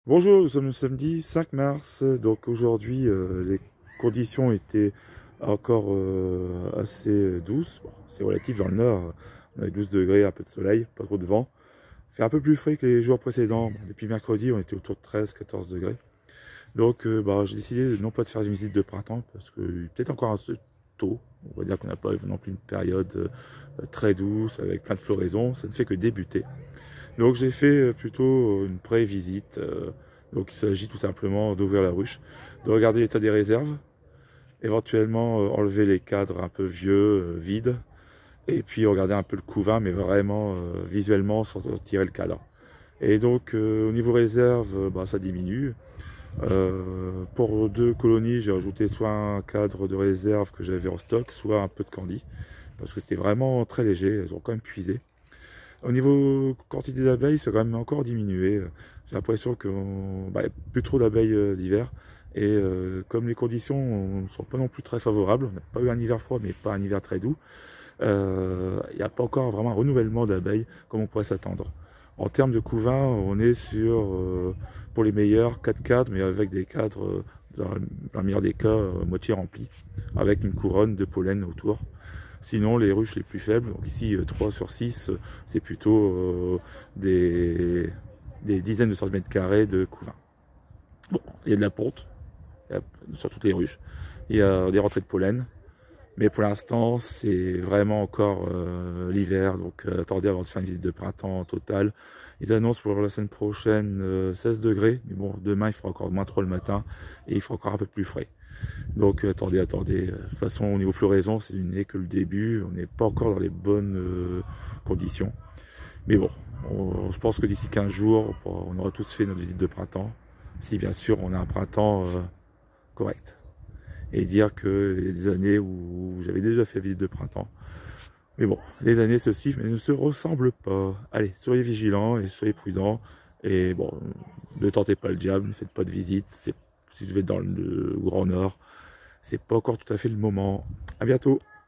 Bonjour, nous sommes le samedi 5 mars, donc aujourd'hui les conditions étaient encore assez douces. Bon, c'est relatif dans le nord, on avait 12 degrés, un peu de soleil, pas trop de vent. C'est un peu plus frais que les jours précédents. Bon, depuis mercredi, on était autour de 13-14 degrés. Donc j'ai décidé non pas de faire une visite de printemps, parce que peut-être encore un peu tôt. On va dire qu'on n'a pas non plus une période très douce, avec plein de floraisons, ça ne fait que débuter. Donc j'ai fait plutôt une pré-visite. Donc il s'agit tout simplement d'ouvrir la ruche, de regarder l'état des réserves, éventuellement enlever les cadres un peu vieux, vides, et puis regarder un peu le couvain, mais vraiment visuellement sans tirer le cadre. Et donc au niveau réserve, ça diminue. Pour 2 colonies, j'ai ajouté soit un cadre de réserve que j'avais en stock, soit un peu de candy, parce que c'était vraiment très léger, elles ont quand même puisé. Au niveau quantité d'abeilles, c'est quand même encore diminué. J'ai l'impression qu'il n'y a plus trop d'abeilles d'hiver. Et comme les conditions ne sont pas non plus très favorables, on n'a pas eu un hiver froid, mais pas un hiver très doux, il n'y a pas encore vraiment un renouvellement d'abeilles comme on pourrait s'attendre. En termes de couvain, on est sur, pour les meilleurs, 4 cadres, mais avec des cadres, dans le meilleur des cas, moitié remplis, avec une couronne de pollen autour. Sinon, les ruches les plus faibles, donc ici 3 sur 6, c'est plutôt des dizaines de centimètres carrés de couvain. Bon, il y a de la ponte sur toutes les ruches. Il y a des rentrées de pollen. Mais pour l'instant, c'est vraiment encore l'hiver. Donc attendez avant de faire une visite de printemps totale. Ils annoncent pour la semaine prochaine 16 degrés. Mais bon, demain, il fera encore moins 3 le matin. Et il fera encore un peu plus frais. Donc attendez. De toute façon, au niveau floraison, ce n'est que le début. On n'est pas encore dans les bonnes conditions. Mais bon, je pense que d'ici 15 jours, on aura tous fait notre visite de printemps. Si bien sûr, on a un printemps correct. Et dire que il y a des années où j'avais déjà fait visite de printemps. Mais bon, les années se suivent mais ne se ressemblent pas. Allez, soyez vigilants et soyez prudents. Et bon, ne tentez pas le diable, ne faites pas de visite. Si vous êtes dans le Grand Nord, c'est pas encore tout à fait le moment. À bientôt.